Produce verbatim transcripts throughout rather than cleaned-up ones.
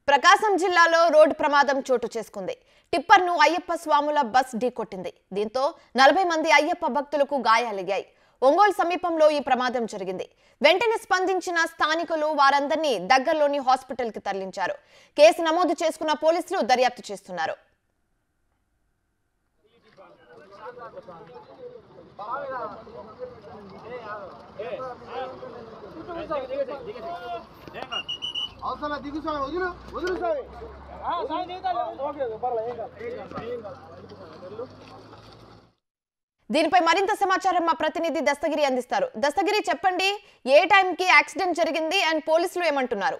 ప్రకాశం జిల్లాలో రోడ్డు ప్రమాదం చోటు చేసుకుంది. టిప్పర్ను అయ్యప్ప స్వాముల బస్ ఢీకొట్టింది. దీంతో నలభై మంది అయ్యప్ప భక్తులకు గాయాలయ్యాయి. ఒంగోలు సమీపంలో ఈ ప్రమాదం జరిగింది. వెంటనే స్పందించిన స్థానికులు వారందరినీ దగ్గరలోని హాస్పిటల్కి తరలించారు. కేసు నమోదు చేసుకున్న పోలీసులు దర్యాప్తు చేస్తున్నారు. దీనిపై మరింత సమాచారం మా ప్రతినిధి దస్తగిరి అందిస్తారు. దస్తగిరి, చెప్పండి, ఏ టైంకి యాక్సిడెంట్ జరిగింది అండ్ పోలీసులు ఏమంటున్నారు?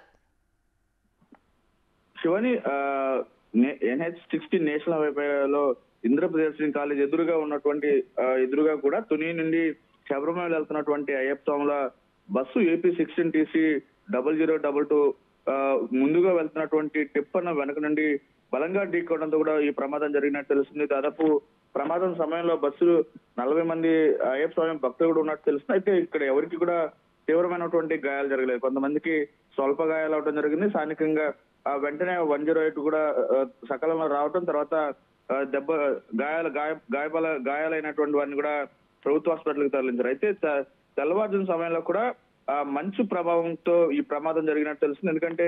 శివాని, ఎన్హెచ్ సిక్స్టీన్ నేషనల్ హైవేలో ఇంద్రప్రదేశ్ కాలేజ్ ఎదురుగా ఉన్నటువంటి ఎదురుగా కూడా తుని నుండి శబరిమల వెళ్తున్నటువంటి అయ్యప్ప స్వాముల bus AP sixteen TC double zero double two ముందుగా వెళ్తున్నటువంటి టిప్పర్ వెనక నుండి బలంగా ఢీకోవడంతో కూడా ఈ ప్రమాదం జరిగినట్టు తెలుస్తుంది. దాదాపు ప్రమాదం సమయంలో బస్సు నలభై మంది అయ్యప్ప స్వామి భక్తులు కూడా ఉన్నట్టు తెలుస్తుంది. అయితే ఇక్కడ ఎవరికి కూడా తీవ్రమైనటువంటి గాయాలు జరగలేదు. కొంతమందికి స్వల్ప గాయాలు అవడం జరిగింది. స్థానికంగా వెంటనే వన్ జీరో ఎయిట్ కూడా సకాలంలో రావడం, తర్వాత దెబ్బ గాయాల గాయ గాయపాల గాయాలైనటువంటి వారిని కూడా ప్రభుత్వ హాస్పిటల్కి తరలించారు. అయితే తెల్లవారుజాము సమయంలో కూడా ఆ మంచు ప్రభావంతో ఈ ప్రమాదం జరిగినట్టు తెలుస్తుంది. ఎందుకంటే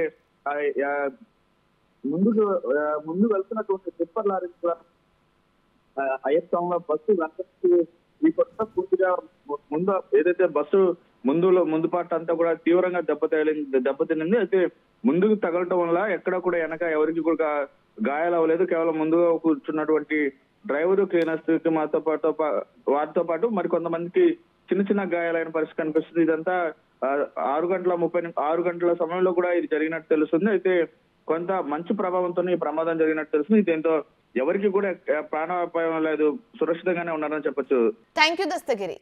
ముందుకు ముందు వెళ్తున్నటువంటి టిప్పర్ లారీ కూడా అయ్యప్ప స్వామి బస్సు వెనక్కి ఈ కొత్త పూర్తిగా ముందు ఏదైతే బస్సు ముందులో ముందు పాట అంతా కూడా తీవ్రంగా దెబ్బతేలింది దెబ్బతినింది అయితే ముందుకు తగలటం వల్ల ఎక్కడ కూడా వెనక ఎవరికి కూడా గాయాలు అవ్వలేదు. కేవలం ముందుగా కూర్చున్నటువంటి డ్రైవరు, క్లీనర్స్ మాతో పాటు వారితో పాటు మరి కొంతమందికి చిన్న చిన్న గాయాలైన పరిస్థితి కనిపిస్తుంది. ఇదంతా ఆరు గంటల ముప్పై ఆరు గంటల సమయంలో కూడా ఇది జరిగినట్టు తెలుస్తుంది. అయితే కొంత మంచు ప్రభావంతో ఈ ప్రమాదం జరిగినట్టు తెలుస్తుంది. దీంతో ఎవరికి కూడా ప్రాణాపాయం లేదు, సురక్షితంగానే ఉన్నారని చెప్పొచ్చు. Thank you Dastagiri.